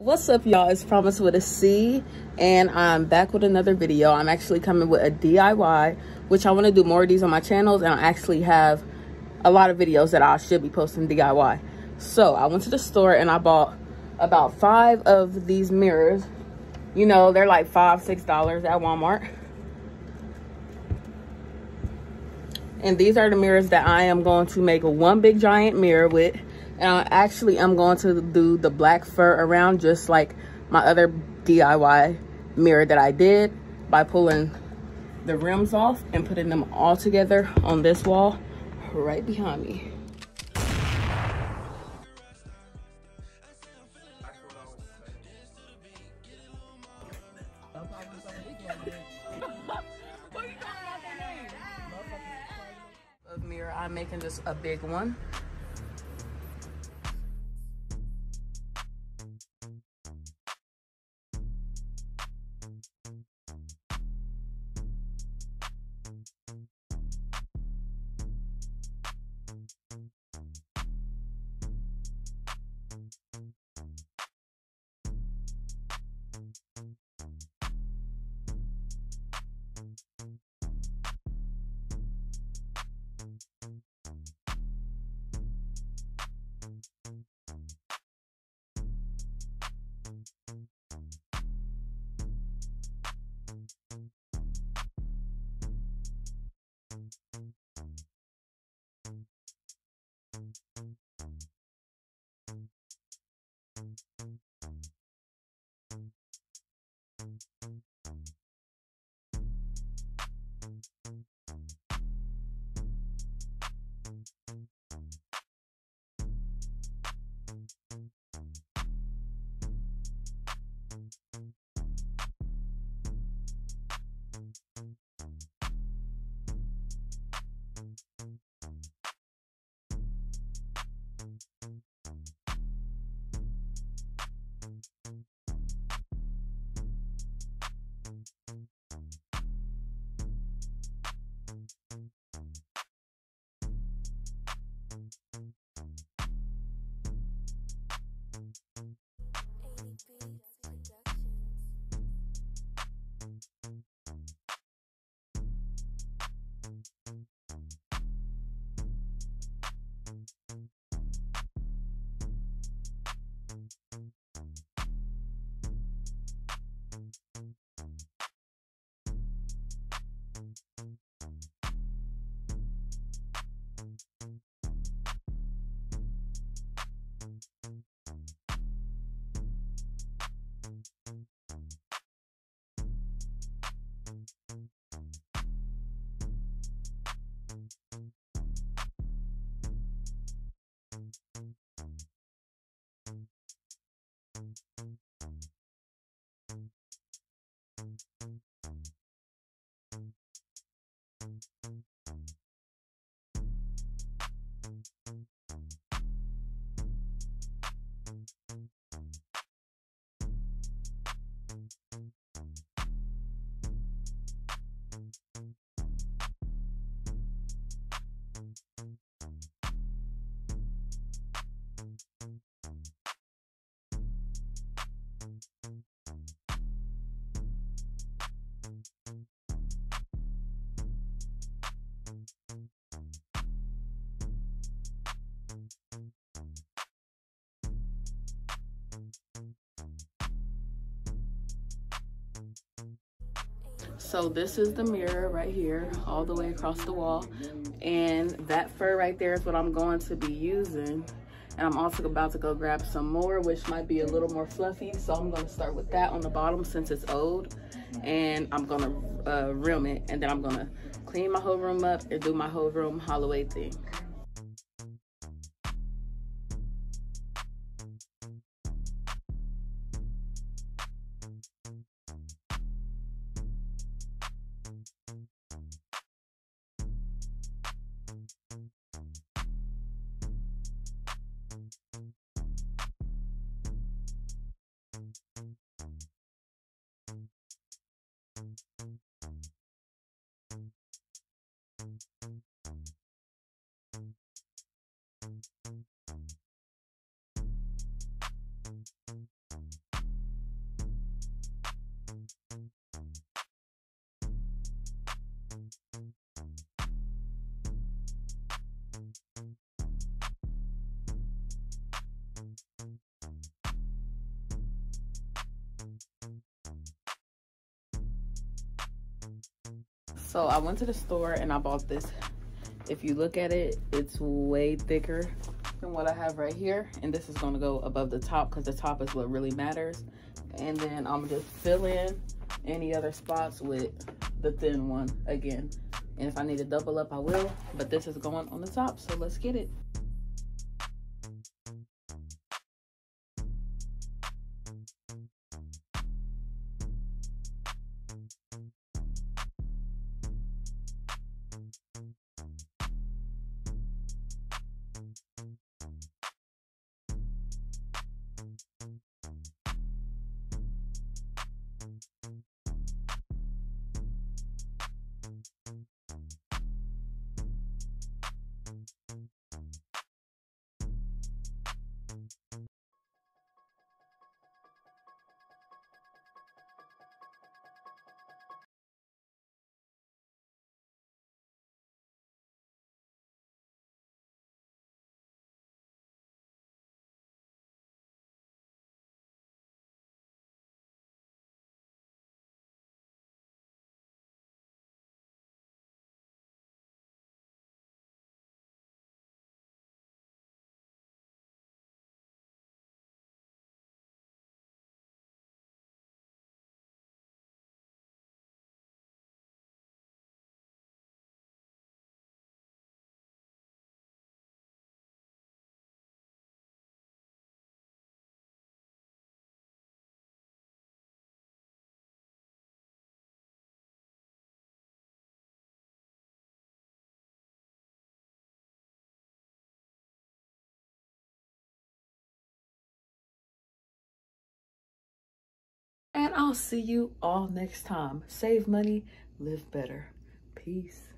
What's up, y'all? It's Promise with a C, and I'm back with another video. I'm actually coming with a DIY, which I want to do more of these on my channels, and I actually have a lot of videos that I should be posting DIY. So I went to the store and I bought about 5 of these mirrors. You know, they're like $5–6 at Walmart. And these are the mirrors that I am going to make one big giant mirror with. And I'm going to do the black fur around, just like my other DIY mirror that I did, by pulling the rims off and putting them all together on this wall right behind me. Of mirror, I'm making just a big one. So this is the mirror right here, all the way across the wall. And that fur right there is what I'm going to be using. And I'm also about to go grab some more, which might be a little more fluffy. So I'm going to start with that on the bottom since it's old. And I'm going to rim it. And then I'm going to clean my whole room up and do my whole room Holloway thing. So I went to the store and I bought this. If you look at it, it's way thicker than what I have right here. And this is gonna go above the top because the top is what really matters. And then I'm just fill in any other spots with the thin one again. And if I need to double up, I will. But this is going on the top, so let's get it. And I'll see you all next time. Save money, live better. Peace.